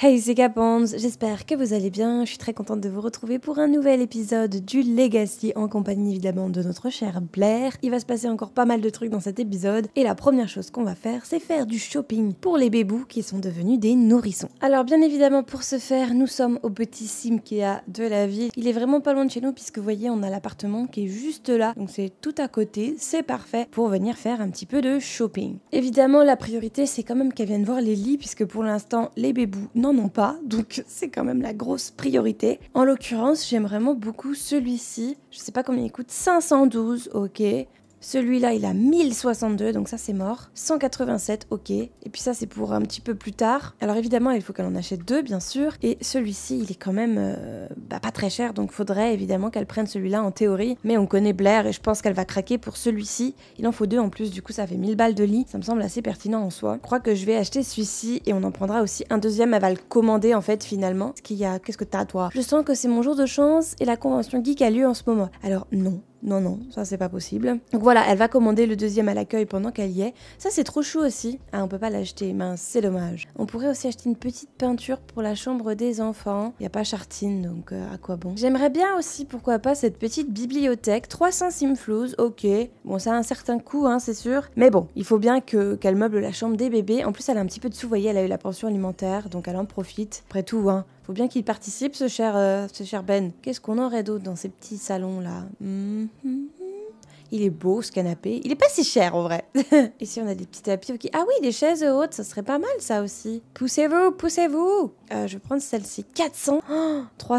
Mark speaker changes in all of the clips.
Speaker 1: Hey, c'est Capons, j'espère que vous allez bien. Je suis très contente de vous retrouver pour un nouvel épisode du Legacy en compagnie évidemment de notre chère Blair. Il va se passer encore pas mal de trucs dans cet épisode et la première chose qu'on va faire, c'est faire du shopping pour les bébous qui sont devenus des nourrissons. Alors bien évidemment pour ce faire, nous sommes au petit Simkea de la ville. Il est vraiment pas loin de chez nous puisque vous voyez, on a l'appartement qui est juste là, donc c'est tout à côté, c'est parfait pour venir faire un petit peu de shopping. Évidemment, la priorité c'est quand même qu'elle vienne voir les lits puisque pour l'instant les bébous n'en ont pas, donc c'est quand même la grosse priorité. En l'occurrence, j'aime vraiment beaucoup celui-ci. Je sais pas combien il coûte, 512, ok. Celui-là, il a 1062, donc ça c'est mort. 187, ok. Et puis ça c'est pour un petit peu plus tard. Alors évidemment, il faut qu'elle en achète deux, bien sûr. Et celui-ci, il est quand même pas très cher, donc faudrait évidemment qu'elle prenne celui-là en théorie. Mais on connaît Blair et je pense qu'elle va craquer pour celui-ci. Il en faut deux en plus, du coup ça fait 1000 balles de lit. Ça me semble assez pertinent en soi. Je crois que je vais acheter celui-ci et on en prendra aussi un deuxième. Elle va le commander en fait finalement. Parce qu'il y a... Qu'est-ce que t'as toi? Je sens que c'est mon jour de chance et la convention geek a lieu en ce moment. Alors non. Non, ça c'est pas possible. Donc voilà, elle va commander le deuxième à l'accueil pendant qu'elle y est. Ça c'est trop chou aussi. Ah, on peut pas l'acheter, mince, c'est dommage. On pourrait aussi acheter une petite peinture pour la chambre des enfants. Y a pas Chartine, donc à quoi bon. J'aimerais bien aussi, pourquoi pas, cette petite bibliothèque. 300 simflouz, ok. Bon, ça a un certain coût, hein, c'est sûr. Mais bon, il faut bien qu'elle meuble la chambre des bébés. En plus, elle a un petit peu de sous, vous voyez, elle a eu la pension alimentaire, donc elle en profite. Après tout, hein. Faut bien qu'il participe, ce cher Ben. Qu'est-ce qu'on aurait d'autre dans ces petits salons-là? Il est beau, ce canapé. Il est pas si cher, en vrai. Ici, on a des petits tapis. Okay. Ah oui, des chaises hautes, ça serait pas mal, ça aussi. Poussez-vous, poussez-vous. Je vais prendre celle-ci. 400. Oh,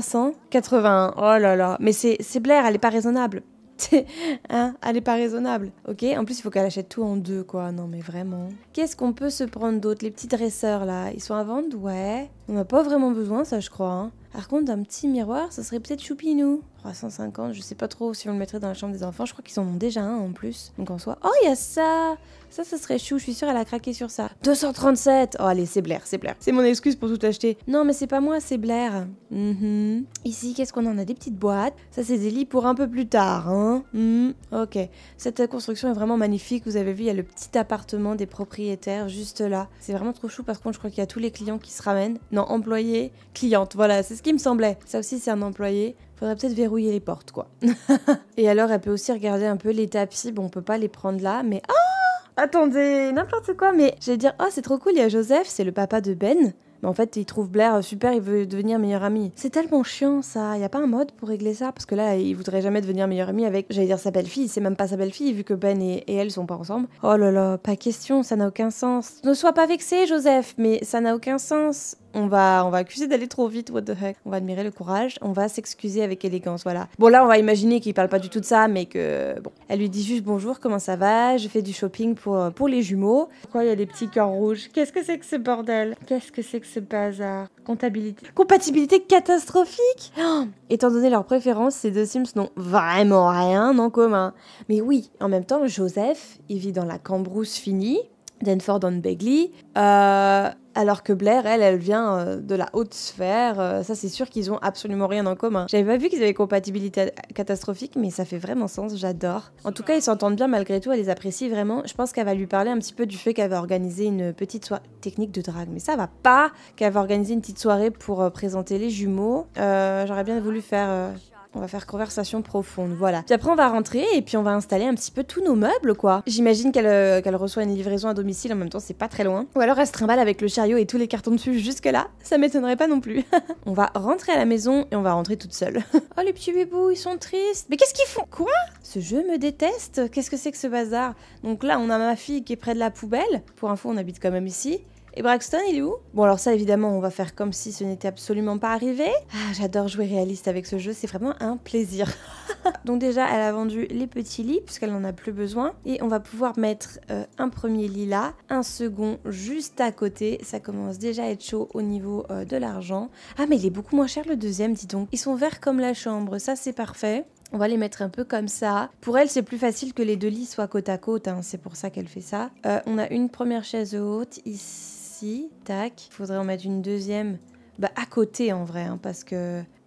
Speaker 1: 381. Oh là là. Mais c'est Blair, elle est pas raisonnable. Hein, elle est pas raisonnable, ok? En plus, il faut qu'elle achète tout en deux, quoi. Non, mais vraiment. Qu'est-ce qu'on peut se prendre d'autre? Les petits dresseurs, là, ils sont à vendre? Ouais. On n'a pas vraiment besoin, ça, je crois. Hein. Par contre, d'un petit miroir, ça serait peut-être choupinou. 350, je sais pas trop si on le mettrait dans la chambre des enfants. Je crois qu'ils en ont déjà un en plus. Donc en soi... Oh, il y a ça! Ça serait chou. Je suis sûre elle a craqué sur ça. 237! Oh, allez, c'est Blair, c'est Blair. C'est mon excuse pour tout acheter. Non, mais c'est pas moi, c'est Blair. Ici, qu'est-ce qu'on en a? Des petites boîtes. Ça, c'est des lits pour un peu plus tard, hein? Ok. Cette construction est vraiment magnifique. Vous avez vu, il y a le petit appartement des propriétaires juste là. C'est vraiment trop chou. Par contre, je crois qu'il y a tous les clients qui se ramènent. Non, employés, clientes. Voilà, c'est ce qui me semblait. Ça aussi, c'est un employé. Faudrait peut-être verrouiller les portes, quoi. Et alors, elle peut aussi regarder un peu les tapis. Bon, on peut pas les prendre là, mais... Oh! Attendez, n'importe quoi, mais... J'allais dire, oh, c'est trop cool, il y a Joseph, c'est le papa de Ben. Mais en fait, il trouve Blair super, il veut devenir meilleur ami. C'est tellement chiant, ça. Y a pas un mode pour régler ça? Parce que là, il voudrait jamais devenir meilleur ami avec, j'allais dire, sa belle-fille. C'est même pas sa belle-fille, vu que Ben et elle sont pas ensemble. Oh là là, pas question, ça n'a aucun sens. Ne sois pas vexé, Joseph, mais ça n'a aucun sens. On va accuser d'aller trop vite, what the heck. On va admirer le courage, on va s'excuser avec élégance, voilà. Bon, là, on va imaginer qu'il parle pas du tout de ça, mais que, bon. Elle lui dit juste bonjour, comment ça va? Je fais du shopping pour les jumeaux. Pourquoi il y a des petits cœurs rouges? Qu'est-ce que c'est que ce bordel? Qu'est-ce que c'est que ce bazar? Compatibilité catastrophique! Oh, étant donné leurs préférences, ces deux Sims n'ont vraiment rien en commun. Mais oui, en même temps, Joseph, il vit dans la cambrousse finie, Denford-on-Begley, alors que Blair, elle vient de la haute sphère. Ça, c'est sûr qu'ils ont absolument rien en commun. J'avais pas vu qu'ils avaient compatibilité catastrophique, mais ça fait vraiment sens, j'adore. En tout cas, ils s'entendent bien malgré tout, elle les apprécie vraiment. Je pense qu'elle va lui parler un petit peu du fait qu'elle va organiser une petite soirée technique de drague. Mais ça va pas qu'elle va organiser une petite soirée pour présenter les jumeaux. J'aurais bien voulu faire... On va faire conversation profonde, voilà. Puis après, on va rentrer et puis on va installer un petit peu tous nos meubles, quoi. J'imagine qu'elle reçoit une livraison à domicile, en même temps, c'est pas très loin. Ou alors elle se trimballe avec le chariot et tous les cartons dessus jusque-là. Ça m'étonnerait pas non plus. On va rentrer à la maison et on va rentrer toute seule. Oh, les petits bébous, ils sont tristes. Mais qu'est-ce qu'ils font? Quoi? Ce jeu me déteste. Qu'est-ce que c'est que ce bazar? Donc là, on a ma fille qui est près de la poubelle. Pour info, on habite quand même ici. Et Braxton, il est où? Bon, alors ça, évidemment, on va faire comme si ce n'était absolument pas arrivé. Ah, j'adore jouer réaliste avec ce jeu, c'est vraiment un plaisir. Donc déjà, elle a vendu les petits lits, puisqu'elle n'en a plus besoin. Et on va pouvoir mettre un premier lit là, un second juste à côté. Ça commence déjà à être chaud au niveau de l'argent. Ah, mais il est beaucoup moins cher le deuxième, dis donc. Ils sont verts comme la chambre, ça c'est parfait. On va les mettre un peu comme ça. Pour elle, c'est plus facile que les deux lits soient côte à côte, hein. C'est pour ça qu'elle fait ça. On a une première chaise haute ici. Tac. Il faudrait en mettre une deuxième à côté en vrai, hein, parce que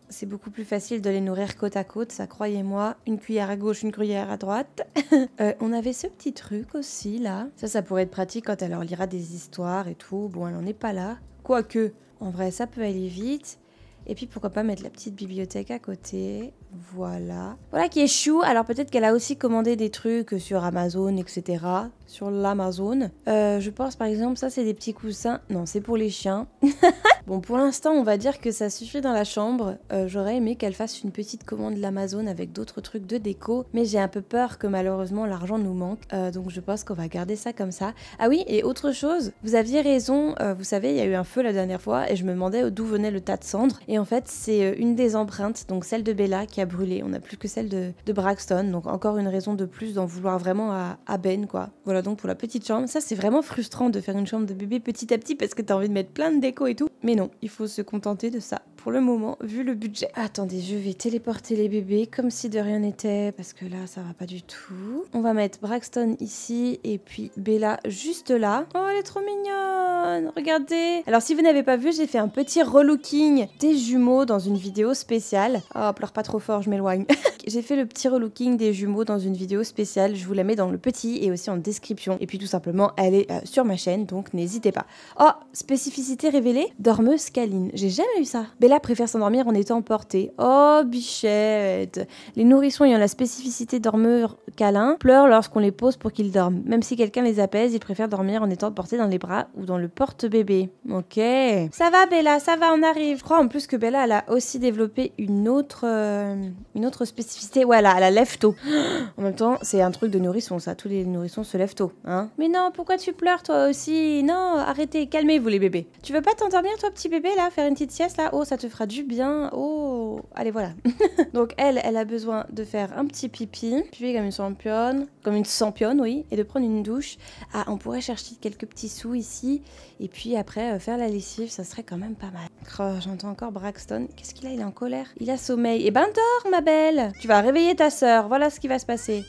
Speaker 1: c'est beaucoup plus facile de les nourrir côte à côte, ça croyez-moi. Une cuillère à gauche, une cuillère à droite. On avait ce petit truc aussi là. Ça pourrait être pratique quand elle leur lira des histoires et tout. Bon, elle en est pas là. Quoique, en vrai, ça peut aller vite. Et puis pourquoi pas mettre la petite bibliothèque à côté. Voilà. Voilà qui est chou. Alors peut-être qu'elle a aussi commandé des trucs sur Amazon, etc. Sur l'Amazon. Je pense par exemple, ça c'est des petits coussins. Non, c'est pour les chiens. Bon, pour l'instant, on va dire que ça suffit dans la chambre. J'aurais aimé qu'elle fasse une petite commande de l'Amazon avec d'autres trucs de déco. Mais j'ai un peu peur que malheureusement l'argent nous manque. Donc je pense qu'on va garder ça comme ça. Ah oui, et autre chose, vous aviez raison. Vous savez, il y a eu un feu la dernière fois et je me demandais d'où venait le tas de cendres. Et en fait, c'est une des empreintes, donc celle de Bella, qui a brûlé. On n'a plus que celle de Braxton. Donc encore une raison de plus d'en vouloir vraiment à Ben, quoi. Voilà donc pour la petite chambre. Ça, c'est vraiment frustrant de faire une chambre de bébé petit à petit parce que t'as envie de mettre plein de déco et tout. Mais non, il faut se contenter de ça pour le moment, vu le budget. Attendez, je vais téléporter les bébés comme si de rien n'était, parce que là, ça va pas du tout. On va mettre Braxton ici, et puis Bella juste là. Oh, elle est trop mignonne! Regardez! Alors, si vous n'avez pas vu, j'ai fait un petit relooking des jumeaux dans une vidéo spéciale. Oh, pleure pas trop fort, je m'éloigne. J'ai fait le petit relooking des jumeaux dans une vidéo spéciale. Je vous la mets dans le petit et aussi en description. Et puis, tout simplement, elle est sur ma chaîne, donc n'hésitez pas. Oh, spécificité révélée, dormeuse câline. J'ai jamais eu ça. Bella préfère s'endormir en étant portée. Oh, bichette. Les nourrissons ayant la spécificité dormeur câlin pleurent lorsqu'on les pose pour qu'ils dorment. Même si quelqu'un les apaise, ils préfèrent dormir en étant portés dans les bras ou dans le porte-bébé. Ok. Ça va, Bella, ça va, on arrive. Je crois en plus que Bella, elle a aussi développé une autre spécificité. Voilà, elle a lève-tôt. En même temps, c'est un truc de nourrisson, ça. Tous les nourrissons se lèvent tôt, hein. Mais non, pourquoi tu pleures, toi aussi? Non, arrêtez, calmez-vous, les bébés. Tu veux pas t'endormir, toi, petit bébé, là? Faire une petite sieste, là? Oh, ça te fera du bien. Oh, allez, voilà. Donc, elle a besoin de faire un petit pipi, puis comme une championne, oui, et de prendre une douche. Ah, on pourrait chercher quelques petits sous ici, et puis après, faire la lessive, ça serait quand même pas mal. Oh, j'entends encore Braxton. Qu'est-ce qu'il a? Il est en colère. Il a sommeil. Eh ben, dors, ma belle. Tu vas réveiller ta sœur. Voilà ce qui va se passer.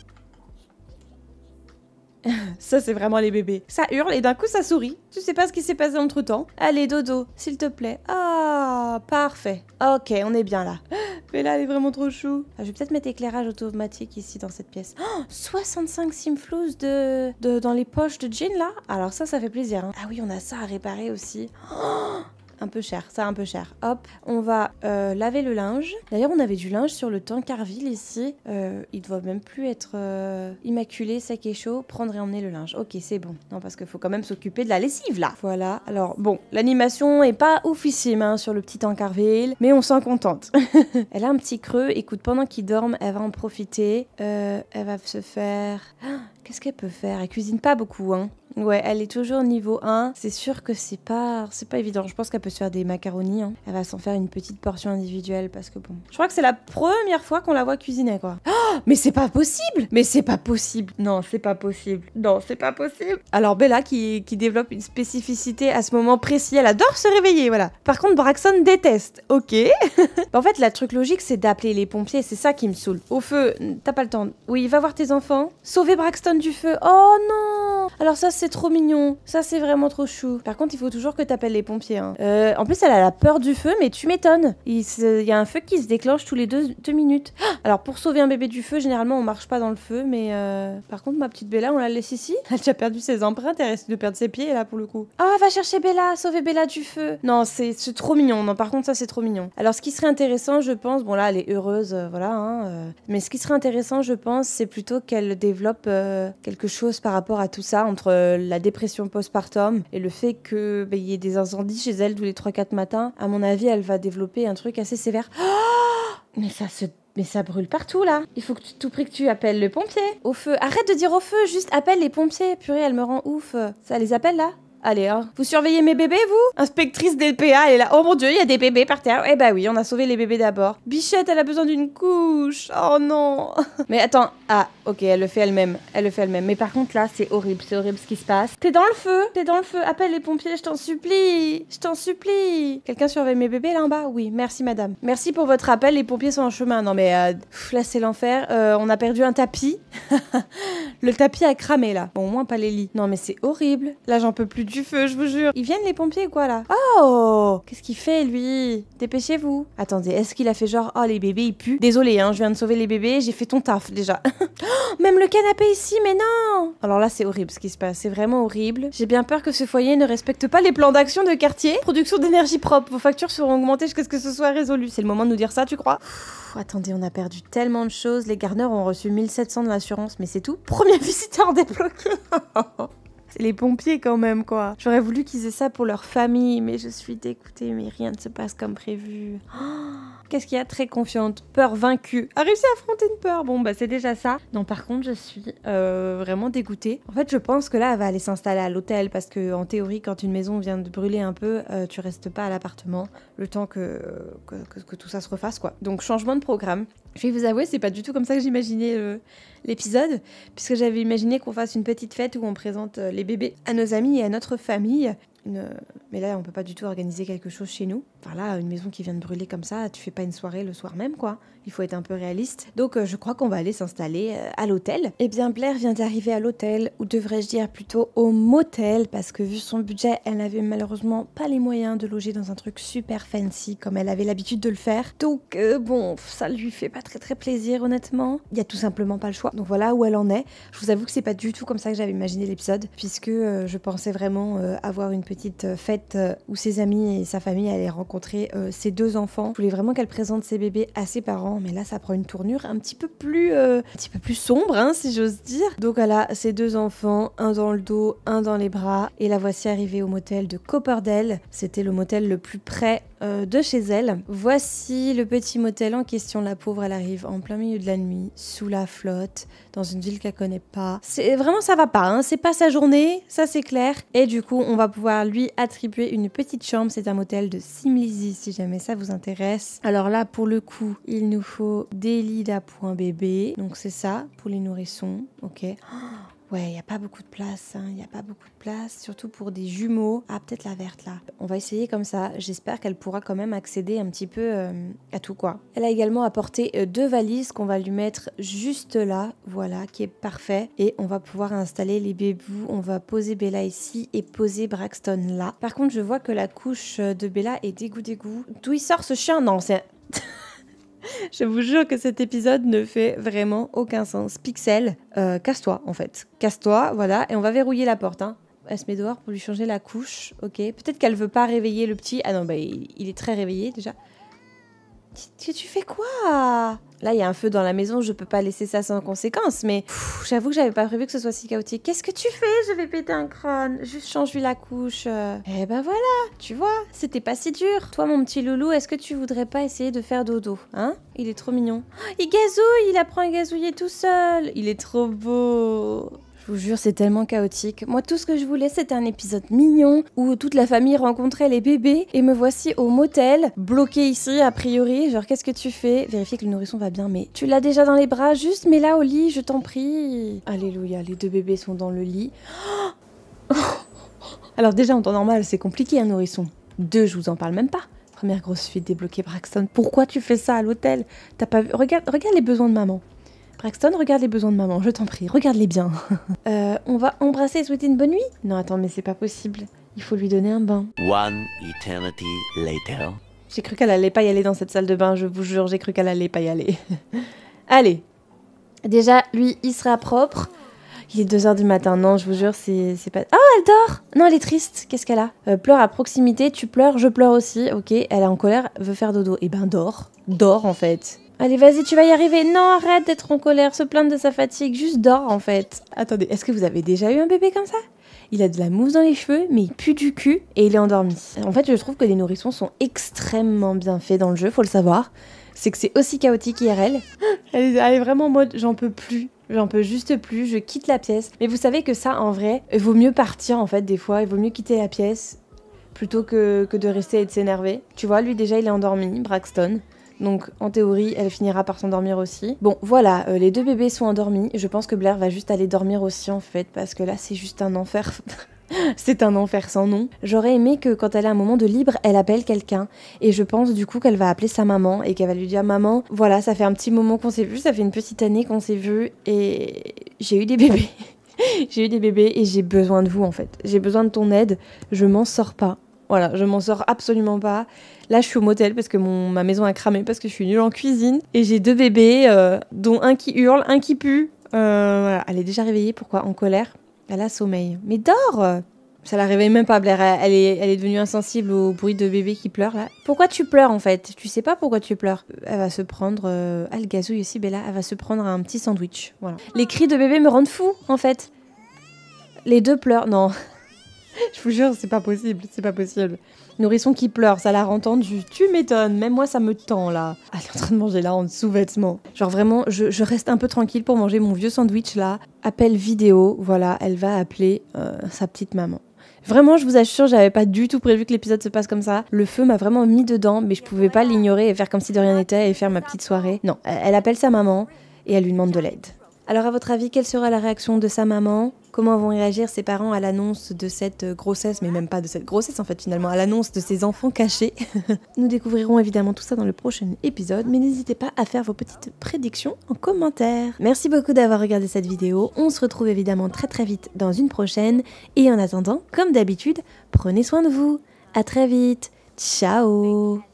Speaker 1: Ça, c'est vraiment les bébés. Ça hurle et d'un coup, ça sourit. Tu sais pas ce qui s'est passé entre temps. Allez, dodo, s'il te plaît. Ah, parfait. Ok, on est bien là. Mais là, elle est vraiment trop chou. Ah, je vais peut-être mettre éclairage automatique ici dans cette pièce. Oh, 65 simflouz dans les poches de jean là. Alors ça fait plaisir. Hein. Ah oui, on a ça à réparer aussi. Oh, un peu cher, ça un peu cher. Hop, on va laver le linge. D'ailleurs, on avait du linge sur le Tancarville ici. Il doit même plus être immaculé, sec et chaud. Prendre et emmener le linge. Ok, c'est bon. Non, parce qu'il faut quand même s'occuper de la lessive là. Voilà. Alors, bon, l'animation est pas oufissime hein, sur le petit Tancarville, mais on s'en contente. Elle a un petit creux. Écoute, pendant qu'il dorme, elle va en profiter. Elle va se faire... Qu'est-ce qu'elle peut faire? Elle cuisine pas beaucoup, hein. Ouais, elle est toujours niveau 1. C'est sûr que c'est pas évident. Je pense qu'elle peut se faire des macaronis. Hein. Elle va s'en faire une petite portion individuelle parce que bon... Je crois que c'est la première fois qu'on la voit cuisiner, quoi. Oh, mais c'est pas possible! Mais c'est pas possible! Non, c'est pas possible. Non, c'est pas possible. Alors Bella qui développe une spécificité à ce moment précis, elle adore se réveiller, voilà. Par contre, Braxton déteste. Ok. En fait, la truc logique, c'est d'appeler les pompiers. C'est ça qui me saoule. Au feu, t'as pas le temps. Oui, va voir tes enfants. Sauver Braxton du feu. Oh non! Alors ça, c'est trop mignon. Ça, c'est vraiment trop chou. Par contre, il faut toujours que t'appelles les pompiers. Hein. En plus, elle a la peur du feu, mais tu m'étonnes. Il y a un feu qui se déclenche tous les 2 minutes. Alors, pour sauver un bébé du feu, généralement, on marche pas dans le feu, mais par contre, ma petite Bella, on la laisse ici. Elle a déjà perdu ses empreintes, elle risque de perdre ses pieds, là, pour le coup. Ah, va chercher Bella, sauver Bella du feu. Non, c'est trop mignon. Non, par contre, ça, c'est trop mignon. Alors, ce qui serait intéressant, je pense, bon, là, elle est heureuse, voilà, hein, mais ce qui serait intéressant, je pense, c'est plutôt qu'elle développe quelque chose par rapport à tout ça, entre la dépression postpartum et le fait que y ait des incendies chez elle tous les 3-4 matins. À mon avis, elle va développer un truc assez sévère. Oh, mais ça brûle partout là. Il faut que tout prix que tu appelles le pompier. Au feu. Arrête de dire au feu, juste appelle les pompiers. Purée, elle me rend ouf. Ça les appelle là? Allez, hein. Vous surveillez mes bébés, vous? Inspectrice d'LPA, elle est là. Oh mon dieu, il y a des bébés par terre. Eh bah oui, on a sauvé les bébés d'abord. Bichette, elle a besoin d'une couche. Oh non. Mais attends. Ah, ok, elle le fait elle-même. Elle le fait elle-même. Mais par contre, là, c'est horrible ce qui se passe. T'es dans le feu. T'es dans le feu. Appelle les pompiers, je t'en supplie. Je t'en supplie. Quelqu'un surveille mes bébés là en bas? Oui, merci madame. Merci pour votre appel, les pompiers sont en chemin. Non mais là, c'est l'enfer. On a perdu un tapis. Le tapis a cramé là. Bon, au moins pas les lits. Non mais c'est horrible. Là, j'en peux plus du feu, je vous jure. Ils viennent les pompiers ou quoi là? Oh, qu'est-ce qu'il fait lui? Dépêchez-vous. Attendez, est-ce qu'il a fait genre, oh les bébés ils puent? Désolé, hein, je viens de sauver les bébés, j'ai fait ton taf déjà. Même le canapé ici, mais non! Alors là c'est horrible ce qui se passe, c'est vraiment horrible. J'ai bien peur que ce foyer ne respecte pas les plans d'action de quartier. Production d'énergie propre, vos factures seront augmentées jusqu'à ce que ce soit résolu. C'est le moment de nous dire ça, tu crois? Attendez, on a perdu tellement de choses. Les gardeners ont reçu 1700 de l'assurance, mais c'est tout. Premier visiteur débloqué. C'est les pompiers quand même, quoi. J'aurais voulu qu'ils aient ça pour leur famille, mais je suis dégoûtée, mais rien ne se passe comme prévu. Qu'est-ce qu'il y a? Très confiante, peur vaincue, a réussi à affronter une peur. Bon bah c'est déjà ça. Non, par contre je suis vraiment dégoûtée. En fait je pense que là elle va aller s'installer à l'hôtel parce que en théorie quand une maison vient de brûler un peu, tu restes pas à l'appartement le temps que tout ça se refasse quoi. Donc changement de programme. Je vais vous avouer, c'est pas du tout comme ça que j'imaginais l'épisode, puisque j'avais imaginé qu'on fasse une petite fête où on présente les bébés à nos amis et à notre famille. Mais là, on peut pas du tout organiser quelque chose chez nous. Enfin là, une maison qui vient de brûler comme ça, tu fais pas une soirée le soir même, quoi. Il faut être un peu réaliste. Donc, je crois qu'on va aller s'installer à l'hôtel. Eh bien, Blair vient d'arriver à l'hôtel, ou devrais-je dire plutôt au motel, parce que vu son budget, elle n'avait malheureusement pas les moyens de loger dans un truc super fancy, comme elle avait l'habitude de le faire. Donc, bon, ça lui fait pas très plaisir, honnêtement. Il y a tout simplement pas le choix. Donc voilà où elle en est. Je vous avoue que c'est pas du tout comme ça que j'avais imaginé l'épisode, puisque je pensais vraiment avoir une petite fête où ses amis et sa famille allaient rencontrer ses deux enfants. Je voulais vraiment qu'elle présente ses bébés à ses parents, mais là ça prend une tournure un petit peu plus sombre, hein, si j'ose dire. Donc voilà, ses deux enfants, un dans le dos, un dans les bras, et la voici arrivée au motel de Copperdale. C'était le motel le plus près de chez elle. Voici le petit motel en question. La pauvre, elle arrive en plein milieu de la nuit, sous la flotte, dans une ville qu'elle connaît pas. C'est vraiment, ça va pas, hein. C'est pas sa journée, ça c'est clair. Et du coup, on va pouvoir lui attribuer une petite chambre. C'est un motel de Simlizy, si jamais ça vous intéresse. Alors là, pour le coup, il nous faut des lits d'appoint bébé. Donc c'est ça, pour les nourrissons, ok. Ouais, il n'y a pas beaucoup de place, hein. Il n'y a pas beaucoup de place, surtout pour des jumeaux. Ah, peut-être la verte, là. On va essayer comme ça. J'espère qu'elle pourra quand même accéder un petit peu à tout, quoi. Elle a également apporté 2 valises qu'on va lui mettre juste là, voilà, qui est parfait. Et on va pouvoir installer les bébous. On va poser Bella ici et poser Braxton là. Par contre, je vois que la couche de Bella est dégoût. D'où il sort ce chien? Non, c'est... Je vous jure que cet épisode ne fait vraiment aucun sens. Pixel, casse-toi en fait. Casse-toi, voilà, et on va verrouiller la porte. Hein. Elle se met dehors pour lui changer la couche, ok. Peut-être qu'elle veut pas réveiller le petit. Ah non, bah il est très réveillé déjà. Tu fais quoi? Là, il y a un feu dans la maison, je peux pas laisser ça sans conséquence, mais j'avoue que j'avais pas prévu que ce soit si chaotique. Qu'est-ce que tu fais? Je vais péter un crâne. Juste change-lui la couche. Eh ben voilà, tu vois, c'était pas si dur. Toi, mon petit loulou, est-ce que tu voudrais pas essayer de faire dodo? Hein? Il est trop mignon. Il gazouille, il apprend à gazouiller tout seul. Il est trop beau. Je vous jure, c'est tellement chaotique. Moi, tout ce que je voulais, c'était un épisode mignon où toute la famille rencontrait les bébés. Et me voici au motel, bloqué ici, a priori. Genre, qu'est-ce que tu fais? Vérifier que le nourrisson va bien, mais tu l'as déjà dans les bras, juste mets-la au lit, je t'en prie. Alléluia, les 2 bébés sont dans le lit. Alors déjà, en temps normal, c'est compliqué, un nourrisson. 2, je vous en parle même pas. Première grosse fuite débloquée, Braxton. Pourquoi tu fais ça à l'hôtel? T'as pas vu? Regarde les besoins de maman. Braxton, regarde les besoins de maman, je t'en prie, regarde-les bien. On va embrasser et souhaiter une bonne nuit? Non, attends, mais c'est pas possible. Il faut lui donner un bain.
Speaker 2: One eternity later.
Speaker 1: J'ai cru qu'elle allait pas y aller dans cette salle de bain, je vous jure, j'ai cru qu'elle allait pas y aller. Allez. Déjà, lui, il sera propre. Il est 2h du matin, non, je vous jure, c'est pas... Oh, elle dort! Non, elle est triste, qu'est-ce qu'elle a? Pleure à proximité, tu pleures, je pleure aussi, ok. Elle est en colère, veut faire dodo. Eh ben, dors. Dors, en fait. Allez, vas-y, tu vas y arriver. Non, arrête d'être en colère, se plaindre de sa fatigue. Juste dors, en fait. Attendez, est-ce que vous avez déjà eu un bébé comme ça? Il a de la mousse dans les cheveux, mais il pue du cul et il est endormi. En fait, je trouve que les nourrissons sont extrêmement bien faits dans le jeu, faut le savoir. C'est que c'est aussi chaotique IRL. Elle est vraiment en mode, j'en peux plus. J'en peux juste plus, je quitte la pièce. Mais vous savez que ça, en vrai, il vaut mieux partir, en fait, des fois. Il vaut mieux quitter la pièce plutôt que de rester et de s'énerver. Tu vois, lui, déjà, il est endormi, Braxton. Donc, en théorie, elle finira par s'endormir aussi. Bon, voilà, les 2 bébés sont endormis. Je pense que Blair va juste aller dormir aussi, en fait, parce que là, c'est juste un enfer. C'est un enfer sans nom. J'aurais aimé que, quand elle a un moment de libre, elle appelle quelqu'un. Et je pense, du coup, qu'elle va appeler sa maman et qu'elle va lui dire « Maman, voilà, ça fait un petit moment qu'on s'est vu, ça fait une petite année qu'on s'est vu et j'ai eu des bébés. » J'ai eu des bébés et j'ai besoin de vous en fait. J'ai besoin de ton aide, je m'en sors pas. Voilà, je m'en sors absolument pas. Là, je suis au motel parce que ma maison a cramé parce que je suis nulle en cuisine. Et j'ai 2 bébés, dont un qui hurle, un qui pue. Voilà. Elle est déjà réveillée, pourquoi? En colère. Elle a sommeil. Mais dors! Ça la réveille même pas, Blair. Elle est devenue insensible au bruit de bébé qui pleure, là. Pourquoi tu pleures, en fait? Tu sais pas pourquoi tu pleures. Elle va se prendre... elle gazouille aussi, Bella. Elle va se prendre un petit sandwich. Voilà. Les cris de bébé me rendent fou, en fait. Les 2 pleurent. Non. Je vous jure, c'est pas possible. C'est pas possible. Nourrisson qui pleure, ça l'a entendu. Tu m'étonnes. Même moi, ça me tend, là. Elle est en train de manger, là, en sous-vêtements. Genre, vraiment, je reste un peu tranquille pour manger mon vieux sandwich, là. Appel vidéo. Voilà, elle va appeler sa petite maman. Vraiment, je vous assure, j'avais pas du tout prévu que l'épisode se passe comme ça. Le feu m'a vraiment mis dedans, mais je pouvais pas l'ignorer et faire comme si de rien n'était et faire ma petite soirée. Non, elle appelle sa maman et elle lui demande de l'aide. Alors à votre avis, quelle sera la réaction de sa maman? Comment vont réagir ses parents à l'annonce de cette grossesse, mais même pas de cette grossesse en fait finalement, à l'annonce de ses enfants cachés? Nous découvrirons évidemment tout ça dans le prochain épisode, mais n'hésitez pas à faire vos petites prédictions en commentaire. Merci beaucoup d'avoir regardé cette vidéo, on se retrouve évidemment très très vite dans une prochaine, et en attendant, comme d'habitude, prenez soin de vous. À très vite, ciao.